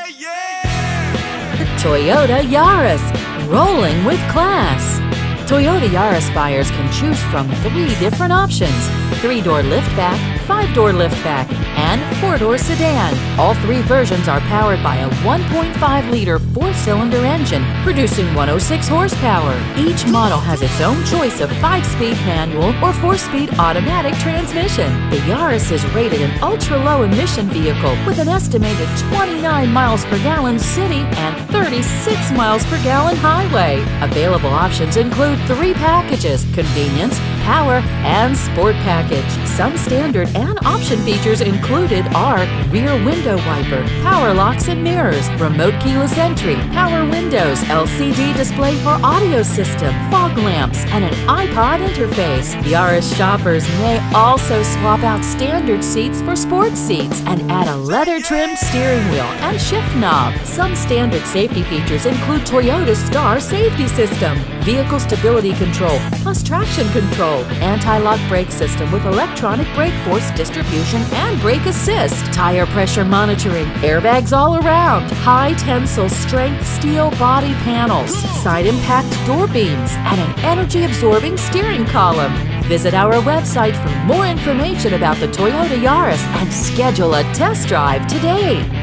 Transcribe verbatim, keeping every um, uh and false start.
The Toyota Yaris, rolling with class. Toyota Yaris buyers can choose from three different options: three-door liftback, five-door liftback, and four-door sedan. All three versions are powered by a one point five liter four-cylinder engine, producing one hundred six horsepower. Each model has its own choice of five-speed manual or four-speed automatic transmission. The Yaris is rated an ultra-low emission vehicle with an estimated twenty-nine miles per gallon city and thirty-six miles per gallon highway. Available options include three packages: convenience, power, and sport package. Some standard and option features included are rear window wiper, power locks and mirrors, remote keyless entry, power windows, L C D display for audio system, fog lamps, and an iPod interface. Yaris shoppers may also swap out standard seats for sports seats and add a leather-trimmed steering wheel and shift knob. Some standard safety features include Toyota's Star safety system, vehicle stability control, plus traction control, anti-lock brake system with electronic brake force distribution and brake assist, tire pressure monitoring, airbags all around, high tensile strength steel body panels, side impact door beams, and an energy-absorbing steering column. Visit our website for more information about the Toyota Yaris and schedule a test drive today.